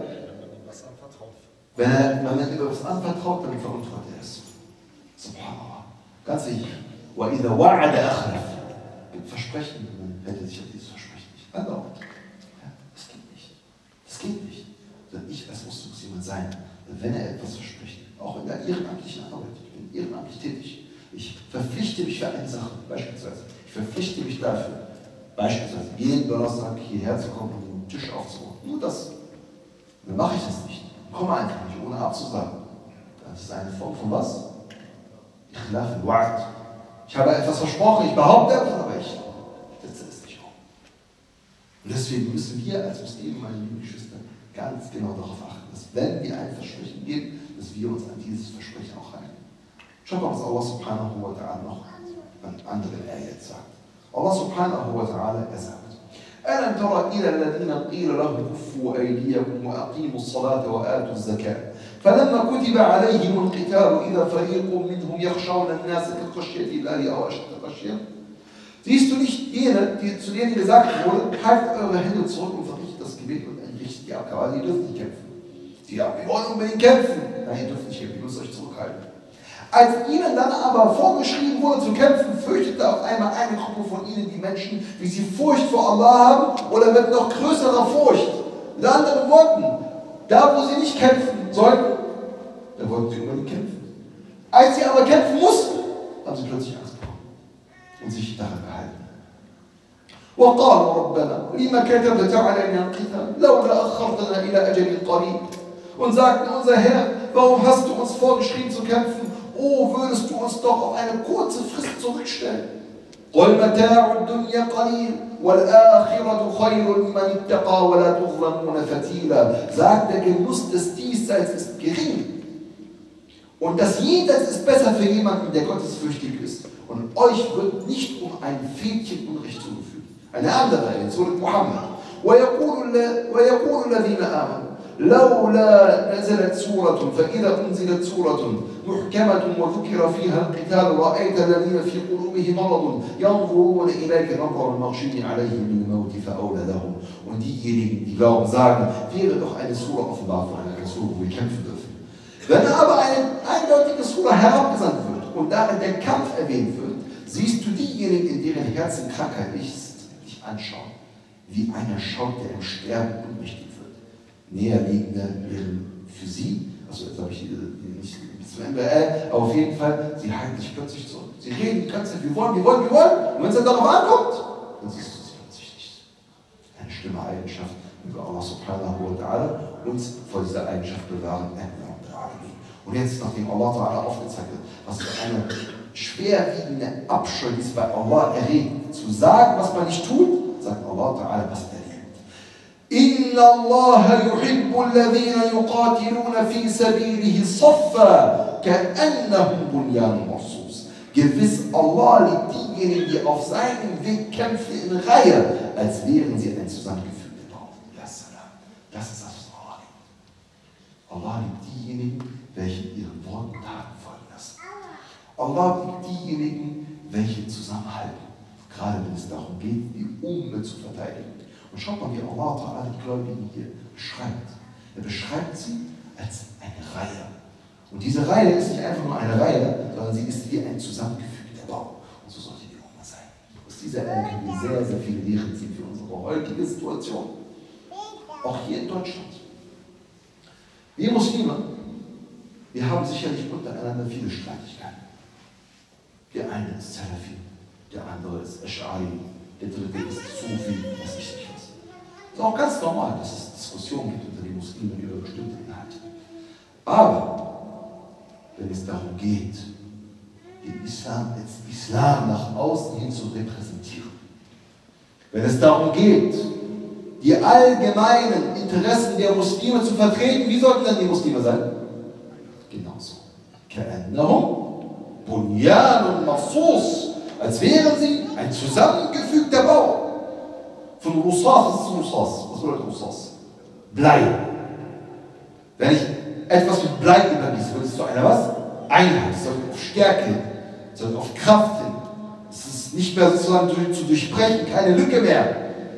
A: Wenn man etwas anvertraut, dann veruntreuet er es. Subhanallah. Ganz wichtig. وَإِذَا وَعَدَ أَخْلَفَ. Mit Versprechen, man hält sich an dieses Versprechen nicht. Andauernd. Ja, das geht nicht. Das geht nicht. Sondern ich als Muslim muss jemand sein, wenn er etwas verspricht, auch in der ehrenamtlichen Arbeit, ich bin ehrenamtlich tätig, ich verpflichte mich für eine Sache, beispielsweise, ich verpflichte mich dafür, beispielsweise jeden Donnerstag hierher zu kommen und den Tisch aufzubauen. Nur das. Dann mache ich das nicht. Ich komme einfach nicht, ohne abzusagen. Das ist eine Form von was? Ikhlaf al-Wa'd. Ich habe etwas versprochen, ich behaupte etwas, aber ich setze es nicht um. Und deswegen müssen wir als Muslime, meine lieben Geschwister, ganz genau darauf achten, dass wenn wir ein Versprechen geben, dass wir uns an dieses Versprechen auch halten. Schaut mal, was Allah subhanahu wa ta'ala noch an anderen Ayat sagt. Allah subhanahu wa ta'ala, er sagt, أَلَمْ تَرَ إِلَى الَّذِينَ قِيلَ لَهُمْ كُفُّوا أَيْدِيَكُمْ وَأَقِيمُوا الصَّلَاةَ وَآتُوا الزَّكَاةَ فَلَمَّا كُتِبَ عَلَيْهِمُ الْقِتَالُ إِذَا فَرِيقٌ مِّنْهُمْ يَخْشَوْنَ النَّاسَ كَخَشْيَةِ اللَّهِ أَوْ أَشَدَّ خَشْيَةً. Siehst du nicht jene, zu denen gesagt wurde, haltet eure Hände zurück und verrichtet das Gebet und entrichtet die Abgabe, aber ihr dürft nicht kämpfen. Sie sagen, wir wollen unbedingt kämpfen. Nein, ihr dürft nicht kämpfen, ihr müsst euch zurückhalten. Als ihnen dann aber vorgeschrieben wurde zu kämpfen, fürchtete auf einmal eine Gruppe von ihnen die Menschen, wie sie Furcht vor Allah haben oder mit noch größerer Furcht. Mit anderen Worten, da wo sie nicht kämpfen sollten, da wollten sie unbedingt kämpfen. Als sie aber kämpfen mussten, haben sie plötzlich Angst bekommen und sich daran gehalten. وقالوا ربنا لما كتبت علينا القتال لولا أخرتنا إلى أجل قريب. Und sagten, unser Herr, warum hast du uns vorgeschrieben zu kämpfen? Oh, würdest du uns doch auf eine kurze Frist zurückstellen. قُلْ مَتَاعُ الدُّنْيَا قَلِيلٌ وَالْآخِرَةُ خَيْرٌ لِمَنِ اتَّقَىٰ وَلَا تُظْلَمُونَ فَتِيلًا. Sagt, der Genuss des Diesseits ist gering. Und das Jenseits ist besser für jemanden, der gottesfürchtig ist. Und euch wird nicht um ein Fädchen Unrecht zugefügt. Eine andere in Surat Muhammad. وَيَقُولُ الَّذِينَ آمَنُوا لولا نزلت سورة فإذا أنزلت سورة محكمة وذكر فيها القتال رأيت الذين في قلوبهم مرض ينظرون إليك نظر المغشي عليه من الموت فأولى لهم. Und diejenigen, die glauben, sagen, wäre doch eine Sura offenbar von einer Sura, wo wir kämpfen dürfen. Wenn aber eine eindeutige Sura herabgesandt wird und darin der Kampf erwähnt wird, siehst du diejenigen, in deren Herzen Krankheit ist, dich anschauen, wie einer schaut, der im Sterben unmächtig wird. Näherliegende wären für sie, also jetzt habe ich nicht bis zum Ende, aber auf jeden Fall, sie halten sich plötzlich zurück. Sie reden die ganze Zeit, wir wollen. Und wenn es dann darauf ankommt, dann siehst du sie plötzlich nicht. Eine schlimme Eigenschaft, über Allah subhanahu wa ta'ala uns vor dieser Eigenschaft bewahren. Und jetzt, nachdem Allah ta'ala aufgezeigt hat, was für eine schwerwiegende Abscheu ist bei Allah erregt, zu sagen, was man nicht tut, sagt Allah ta'ala, was er إن الله يحب الذين يقاتلون في سبيله صفا كأنهم بنيان مرصوص. Gewiss, Allah liebt diejenigen, die auf seinem Weg kämpfen in Reihe, als wären sie ein zusammengefügter Baum. Ja, Salam. Das ist das, was Allah liebt. Allah liebt diejenigen, welche ihren Worten und Taten folgen lassen. Allah liebt diejenigen, welche zusammenhalten. Gerade wenn es darum geht, die Umme zu verteidigen. Und schaut mal, wie Allah Ta'ala die Gläubigen hier beschreibt. Er beschreibt sie als eine Reihe. Und diese Reihe ist nicht einfach nur eine Reihe, sondern sie ist wie ein zusammengefügter Baum. Und so sollte die Umme sein. Aus dieser Erde können wir sehr, sehr viele Lehren ziehen für unsere heutige Situation. Auch hier in Deutschland. Wir Muslime, wir haben sicherlich untereinander viele Streitigkeiten. Der eine ist Salafi, der andere ist Ash'ari, der dritte ist Sufi, was ich nicht weiß. Es ist auch ganz normal, dass es Diskussionen gibt unter den Muslimen über bestimmte Inhalte. Aber wenn es darum geht, den Islam als Islam nach außen hin zu repräsentieren, wenn es darum geht, die allgemeinen Interessen der Muslime zu vertreten, wie sollten dann die Muslime sein? Genauso. Ka'annahum bunyanun marsus, als wären sie ein zusammengefügter Bau. Von Rusas, was ist Rusas? Was bedeutet Rusas? Blei. Wenn ich etwas mit Blei übergieße, wird es zu einer was? Einheit. Es sollte auf Stärke hin, es sollte auf Kraft hin. Es ist nicht mehr sozusagen zu durchbrechen, keine Lücke mehr.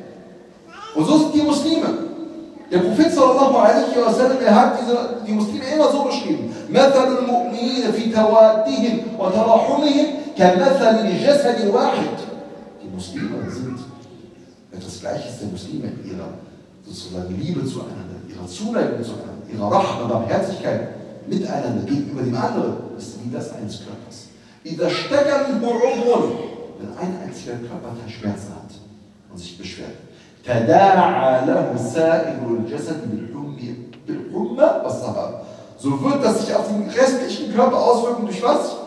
A: Und so sind die Muslime. Der Prophet sallallahu alaihi wasallam, er hat die Muslime immer so beschrieben. مَثَلُ الْمُؤْمِنِينَ فِي تَوَادِّهِمْ وَتَرَحُمِهِمْ كَمَثَلِ جَسَدٍ وَاحِدٍ. Die Muslime sind etwas Gleiches der Muslime in ihrer sozusagen Liebe zueinander, ihrer Zuneigung zueinander, ihrer Rahma, Barmherzigkeit miteinander gegenüber dem anderen, ist wie das eines Körpers. إِذَا اشْتَكَى مِنْهُ عُضْوٌ, wenn ein einziger Körperteil Schmerzen hat und sich beschwert, تَدَاعَى لَهُ سَائِرُ الْجَسَدِ بِالْحُمَّةِ وَالسَّهَرِ, so wird das sich auf den restlichen Körper auswirken durch was?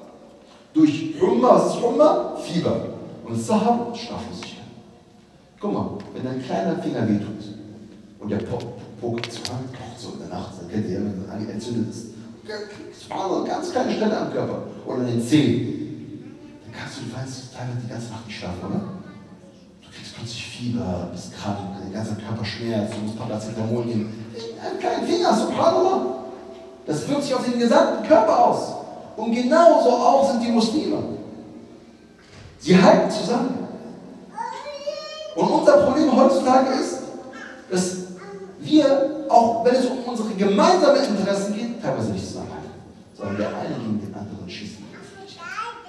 A: Durch Humma, was ist Humma? Fieber. Und Sahar, Schlaflosigkeit. Guck mal, wenn dein kleiner Finger wehtut und der pokt zu Hand, pocht so in der Nacht, dann kennt ihr ja, wenn er entzündet ist, eine ganz kleine Stelle am Körper oder in den Zehen, dann kannst du teilweise die ganze Nacht nicht schlafen, oder? Du kriegst plötzlich Fieber, bist krank, dein ganzer Körper schmerzt, du musst Paracetamol nehmen. Einen kleinen Finger, subhanallah. Das wirkt sich auf den gesamten Körper aus. Und genauso auch sind die Muslime. Sie halten zusammen. Und unser Problem heutzutage ist, dass wir, auch wenn es um unsere gemeinsamen Interessen geht, teilweise nicht zusammenhalten, sondern der eine gegen den anderen schießt in die Öffentlichkeit.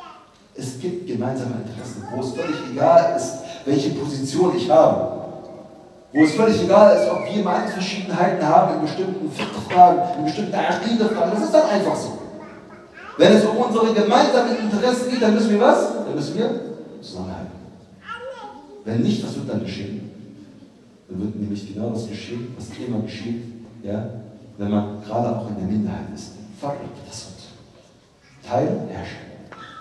A: Es gibt gemeinsame Interessen, wo es völlig egal ist, welche Position ich habe. Wo es völlig egal ist, ob wir Meinungsverschiedenheiten haben in bestimmten Fragen, in bestimmten Aqida-Fragen. Das ist dann einfach so. Wenn es um unsere gemeinsamen Interessen geht, dann müssen wir was? Dann müssen wir zusammenhalten. Wenn nicht, was wird dann geschehen? Dann wird nämlich genau das geschehen, was immer geschieht, ja, wenn man gerade auch in der Minderheit ist. Das wird Teile herrschen.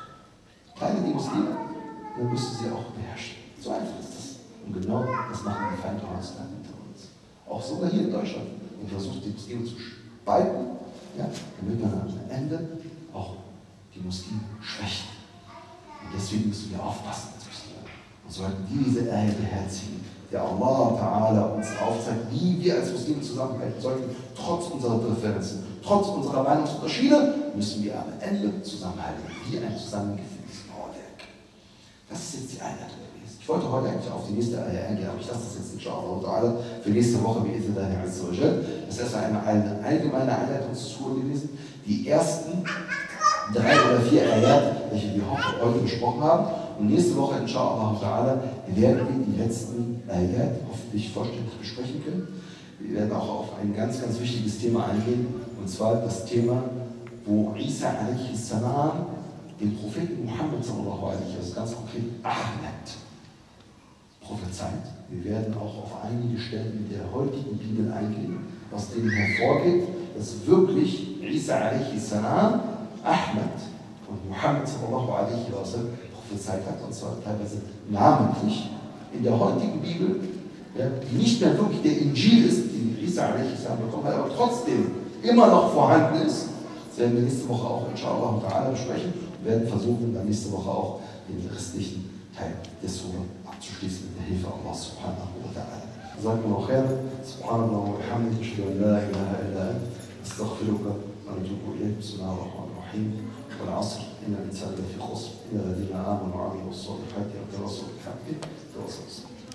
A: Teile die Muslime, dann müssen sie auch beherrschen. So einfach ist das. Und genau das machen die Feinde heutzutage hinter uns. Auch sogar hier in Deutschland. Und versucht die Muslime zu spalten, ja, damit man am Ende auch die Muslime schwächt. Und deswegen müssen wir aufpassen als Muslime. Und sollten diese Ayah beherzigen, der Allah Ta'ala uns aufzeigt, wie wir als Muslime zusammenhalten sollten, trotz unserer Differenzen, trotz unserer Meinungsunterschiede, müssen wir am Ende zusammenhalten, wie ein zusammengefügtes Bauwerk. Das ist jetzt die Einleitung gewesen. Ich wollte heute eigentlich auf die nächste Ayah eingehen, aber ich lasse das jetzt inshallah für nächste Woche wie Izzellahi Azza wa Jal. Das ist erstmal eine allgemeine Einleitungstour gewesen. Die ersten 3 oder 4 Ayat, welche wir heute besprochen haben. Und nächste Woche, inshallah ta'ala, werden wir die letzten Ayat hoffentlich vollständig besprechen können. Wir werden auch auf ein ganz, ganz wichtiges Thema eingehen, und zwar das Thema, wo Isa a.s. den Propheten Muhammad sallallahu alaihi wasallam, ganz konkret Ahmed, prophezeit. Wir werden auch auf einige Stellen in der heutigen Bibel eingehen, aus denen hervorgeht, dass wirklich Isa a.s. Ahmed und Muhammad sallallahu alaihi wasallam prophezeit hat, und zwar teilweise namentlich in der heutigen Bibel, ja, die nicht mehr wirklich der Injil ist, den Isa a.s. bekommen hat, aber trotzdem immer noch vorhanden ist. Das werden wir nächste Woche auch inshallah ta'ala besprechen. Wir werden versuchen, dann nächste Woche auch den restlichen Teil der Sura abzuschließen mit der Hilfe Allah subhanahu wa ta'ala. Jazakumullahu khairan, subhanallah wa bihamdihi, ashhadu an la ilaha illa anta, astaghfiruka wa atubu ilayk. Bismillahir rahmanir rahim. Wal 'asr, innal insana lafi khusr, illa alladhina amanu wa 'amilus salihati wa tawassaw bil haqqi wa tawassaw bis sabr.